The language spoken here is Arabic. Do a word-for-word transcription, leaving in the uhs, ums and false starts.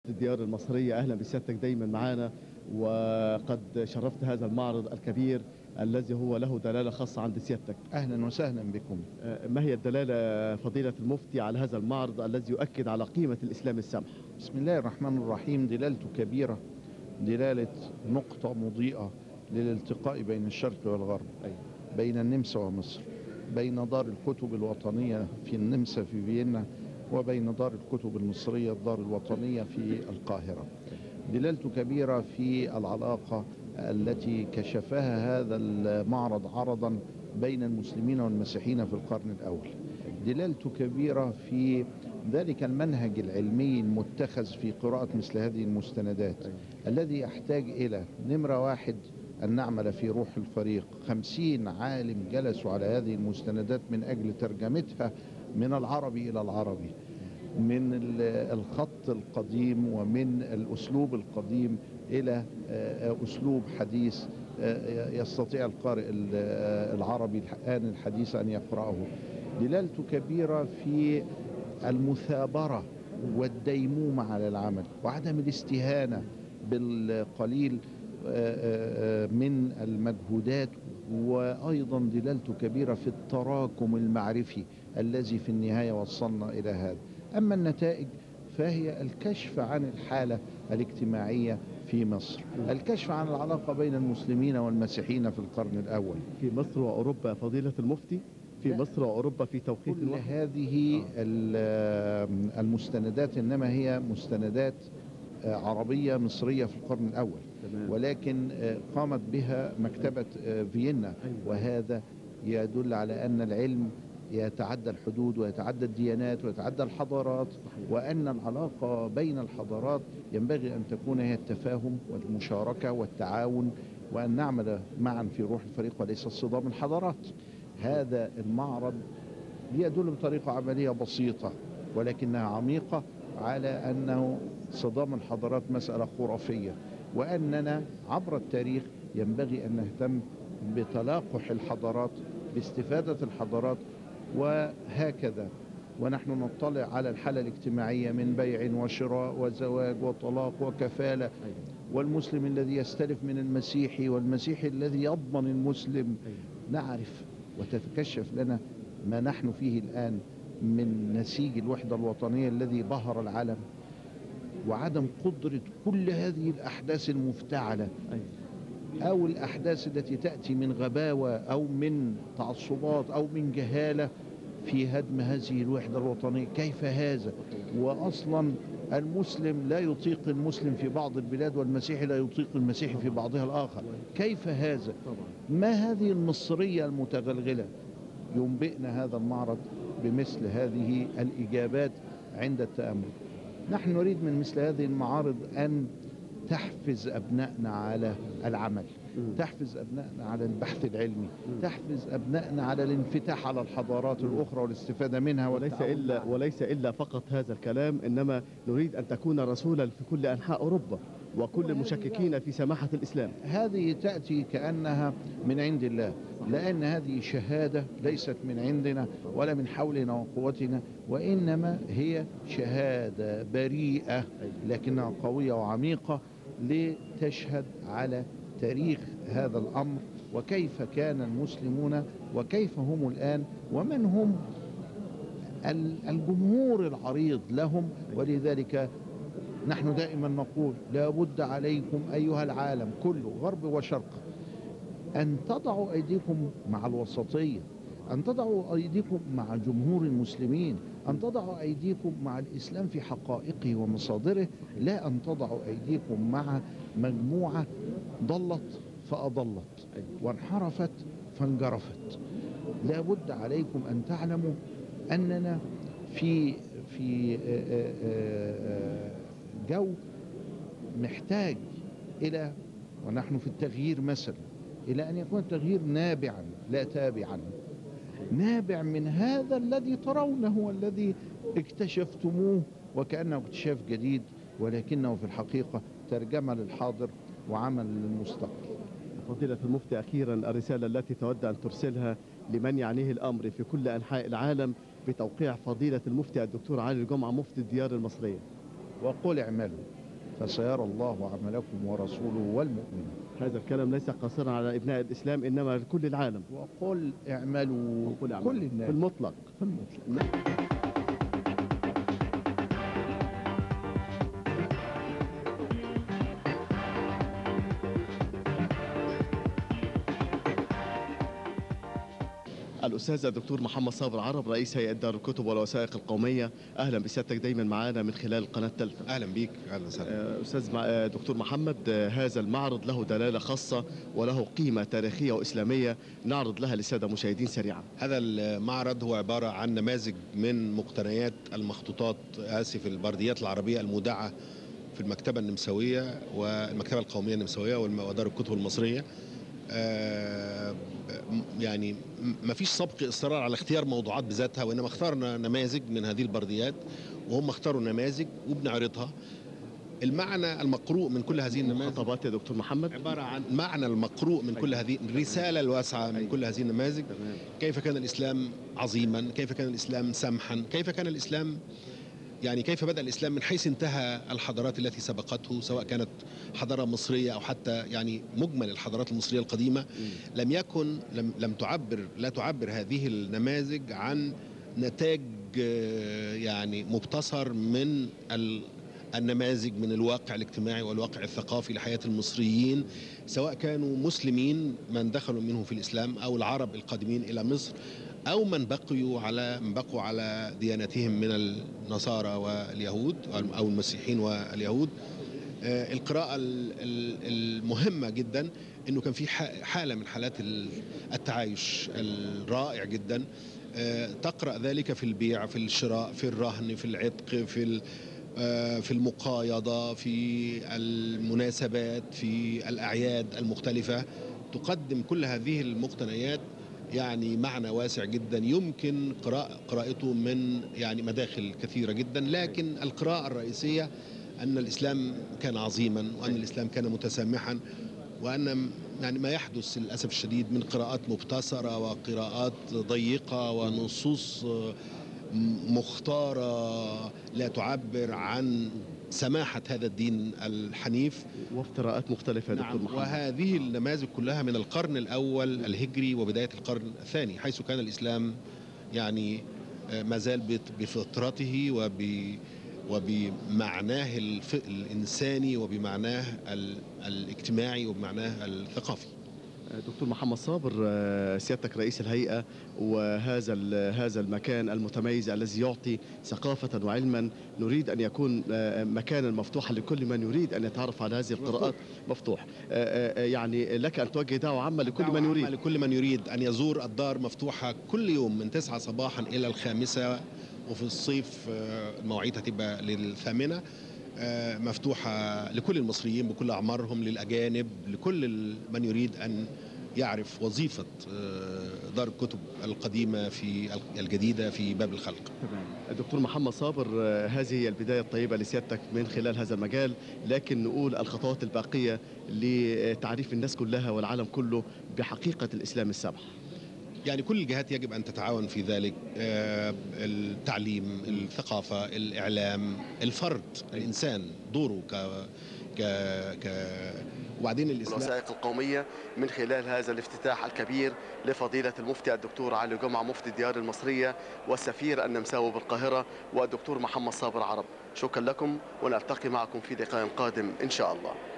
الديار المصرية، أهلا بسيادتك دايما معنا. وقد شرفت هذا المعرض الكبير الذي هو له دلالة خاصة عند سيادتك. أهلا وسهلا بكم. ما هي الدلالة فضيلة المفتي على هذا المعرض الذي يؤكد على قيمة الإسلام السمح؟ بسم الله الرحمن الرحيم. دلالته كبيرة، دلالة نقطة مضيئة للالتقاء بين الشرق والغرب، أي بين النمسا ومصر، بين دار الكتب الوطنية في النمسا في فيينا وبين دار الكتب المصرية الدار الوطنية في القاهرة. دلالته كبيرة في العلاقة التي كشفها هذا المعرض عرضا بين المسلمين والمسيحيين في القرن الأول. دلالته كبيرة في ذلك المنهج العلمي المتخذ في قراءة مثل هذه المستندات، الذي يحتاج إلى نمرة واحد أن نعمل في روح الفريق. خمسين عالم جلسوا على هذه المستندات من أجل ترجمتها من العربي إلى العربي، من الخط القديم ومن الأسلوب القديم إلى أسلوب حديث يستطيع القارئ العربي الآن الحديث أن يقرأه. دلالته كبيرة في المثابرة والديمومة على العمل وعدم الاستهانة بالقليل من المجهودات، وأيضا دلالته كبيرة في التراكم المعرفي الذي في النهاية وصلنا إلى هذا. أما النتائج فهي الكشف عن الحالة الاجتماعية في مصر، الكشف عن العلاقة بين المسلمين والمسيحيين في القرن الأول في مصر وأوروبا. فضيلة المفتي، في مصر وأوروبا في توقيت كل واحد. هذه المستندات إنما هي مستندات عربية مصرية في القرن الأول، ولكن قامت بها مكتبة فيينا، وهذا يدل على أن العلم يتعدى الحدود ويتعدى الديانات ويتعدى الحضارات، وأن العلاقة بين الحضارات ينبغي أن تكون هي التفاهم والمشاركة والتعاون، وأن نعمل معا في روح الفريق وليس صدام الحضارات. هذا المعرض يدل بطريقة عملية بسيطة ولكنها عميقة على أنه صدام الحضارات مسألة خرافية، وأننا عبر التاريخ ينبغي أن نهتم بتلاقح الحضارات، باستفادة الحضارات، وهكذا. ونحن نطلع على الحالة الاجتماعية من بيع وشراء وزواج وطلاق وكفالة، والمسلم الذي يستلف من المسيحي والمسيحي الذي يضمن المسلم. نعرف وتتكشف لنا ما نحن فيه الآن من نسيج الوحدة الوطنية الذي بهر العالم، وعدم قدرة كل هذه الأحداث المفتعلة أو الأحداث التي تأتي من غباوة أو من تعصبات أو من جهالة في هدم هذه الوحدة الوطنية. كيف هذا؟ وأصلا المسلم لا يطيق المسلم في بعض البلاد، والمسيحي لا يطيق المسيحي في بعضها الآخر. كيف هذا؟ ما هذه المصرية المتغلغلة؟ ينبئنا هذا المعرض بمثل هذه الإجابات عند التأمل. نحن نريد من مثل هذه المعارض أن تحفز أبنائنا على العمل، تحفز أبنائنا على البحث العلمي، تحفز أبنائنا على الانفتاح على الحضارات الأخرى والاستفادة منها. وليس إلا, وليس إلا فقط هذا الكلام، إنما نريد أن تكون رسولا في كل أنحاء أوروبا وكل المشككين في سماحة الإسلام. هذه تأتي كأنها من عند الله، لأن هذه شهادة ليست من عندنا ولا من حولنا وقوتنا، وإنما هي شهادة بريئة لكنها قوية وعميقة لتشهد على تاريخ هذا الأمر، وكيف كان المسلمون وكيف هم الآن، ومن هم الجمهور العريض لهم. ولذلك نحن دائما نقول لا بد عليكم أيها العالم كله غرب وشرق أن تضعوا أيديكم مع الوسطية، أن تضعوا أيديكم مع جمهور المسلمين، أن تضعوا أيديكم مع الإسلام في حقائقه ومصادره، لا أن تضعوا أيديكم مع مجموعة ضلت فأضلت وانحرفت فانجرفت. لا بد عليكم أن تعلموا أننا في في جو محتاج إلى، ونحن في التغيير مثلا، إلى أن يكون التغيير نابعا لا تابعا، نابع من هذا الذي ترونه والذي اكتشفتموه وكأنه اكتشاف جديد، ولكنه في الحقيقة ترجمة للحاضر وعمل للمستقبل. فضيلة المفتي، أخيرا الرسالة التي تود أن ترسلها لمن يعنيه الأمر في كل أنحاء العالم بتوقيع فضيلة المفتي الدكتور علي الجمعة مفتي الديار المصرية. وقل اعملوا فسيرى الله عملكم ورسوله والمؤمنون. هذا الكلام ليس قاصرا على ابناء الاسلام انما لكل العالم. وقل اعملوا وقل كل الناس في المطلق. في المطلق. الأستاذ الدكتور محمد صابر عرب رئيس هيئة دار الكتب والوثائق القومية، أهلا بسيادتك دايما معنا من خلال قناة تلفا. أهلا بيك. أهلا وسهلا. أستاذ مع... دكتور محمد، هذا المعرض له دلالة خاصة وله قيمة تاريخية وإسلامية نعرض لها للسادة المشاهدين سريعا. هذا المعرض هو عبارة عن نماذج من مقتنيات المخطوطات آسف البرديات العربية المودعة في المكتبة النمساوية والمكتبة القومية النمساوية ودار الكتب المصرية. آه يعني ما فيش سبق إصرار على اختيار موضوعات بذاتها، وإنما اخترنا نماذج من هذه البرديات وهم اختاروا نماذج وبنعرضها. المعنى المقروء من كل هذه النماذج خطابات يا دكتور محمد عبارة عن معنى المقروء من كل هذه الرسالة الواسعة من كل هذه النماذج. كيف كان الإسلام عظيما، كيف كان الإسلام سمحا، كيف كان الإسلام يعني كيف بدأ الإسلام من حيث انتهى الحضارات التي سبقته، سواء كانت حضارة مصرية أو حتى يعني مجمل الحضارات المصرية القديمة. لم يكن لم, لم تعبر لا تعبر هذه النماذج عن نتاج يعني مبتصر من النماذج من الواقع الاجتماعي والواقع الثقافي لحياة المصريين، سواء كانوا مسلمين من دخلوا منهم في الإسلام أو العرب القادمين إلى مصر أو من بقيوا على من بقوا على ديانتهم من النصارى واليهود أو المسيحيين واليهود. القراءة المهمة جدا أنه كان في حالة من حالات التعايش الرائع جدا، تقرأ ذلك في البيع، في الشراء، في الرهن، في العتق، في في المقايضة، في المناسبات، في الأعياد المختلفة. تقدم كل هذه المقتنيات يعني معنى واسع جدا يمكن قراءة قراءته من يعني مداخل كثيرة جدا، لكن القراءة الرئيسية أن الإسلام كان عظيما وأن الإسلام كان متسامحا، وأن يعني ما يحدث للأسف الشديد من قراءات مبتصرة وقراءات ضيقة ونصوص مختارة لا تعبر عن سماحة هذا الدين الحنيف وافتراءات مختلفة. نعم. دكتور محمد، وهذه النماذج كلها من القرن الأول الهجري وبداية القرن الثاني، حيث كان الإسلام يعني ما زال بفطرته وب وبمعناه الإنساني وبمعناه الاجتماعي وبمعناه الثقافي. دكتور محمد صابر، سيادتك رئيس الهيئة، وهذا هذا المكان المتميز الذي يعطي ثقافة وعلما، نريد أن يكون مكانا مفتوحا لكل من يريد أن يتعرف على هذه القراءات. مفتوح، يعني لك أن توجه دعوة عامة لكل من يريد لكل من يريد أن يزور الدار. مفتوحة كل يوم من تسعة صباحا إلى الخامسة، وفي الصيف المواعيد هتبقى للثامنة. مفتوحة لكل المصريين بكل أعمارهم، للأجانب، لكل من يريد أن يعرف وظيفة دار الكتب القديمة في الجديدة في باب الخلق. تمام. دكتور محمد صابر، هذه هي البداية الطيبة لسيادتك من خلال هذا المجال، لكن نقول الخطوات الباقية لتعريف الناس كلها والعالم كله بحقيقة الإسلام السبح. يعني كل الجهات يجب أن تتعاون في ذلك، التعليم، الثقافة، الإعلام، الفرد، الإنسان دوره ك ك ك وبعدين الإسلام. الوثائق القومية من خلال هذا الافتتاح الكبير لفضيلة المفتي الدكتور علي جمعة مفتي الديار المصرية والسفير النمساوي بالقاهرة والدكتور محمد صابر عرب. شكرا لكم، ونلتقي معكم في لقاء قادم إن شاء الله.